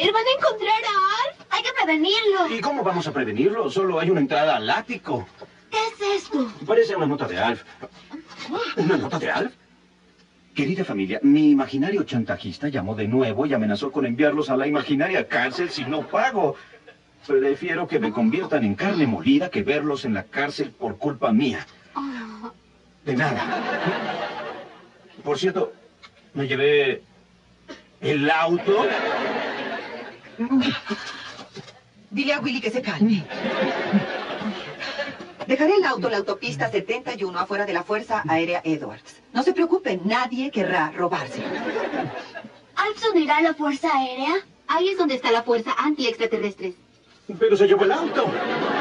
hacer? ¿Van a encontrar a Alf? Hay que prevenirlo. ¿Y cómo vamos a prevenirlo? Solo hay una entrada al ático. ¿Qué es esto? Parece una nota de Alf. ¿Una nota de Alf? Querida familia, mi imaginario chantajista llamó de nuevo y amenazó con enviarlos a la imaginaria cárcel si no pago. Prefiero que me conviertan en carne molida que verlos en la cárcel por culpa mía. De nada. Por cierto, me llevé el auto. Dile a Willy que se calme. Dejaré el auto en la autopista 71 afuera de la Fuerza Aérea Edwards. No se preocupen, nadie querrá robárselo. ¿Alf se unirá a la Fuerza Aérea? Ahí es donde está la Fuerza Anti-Extraterrestres. Pero se llevó el auto.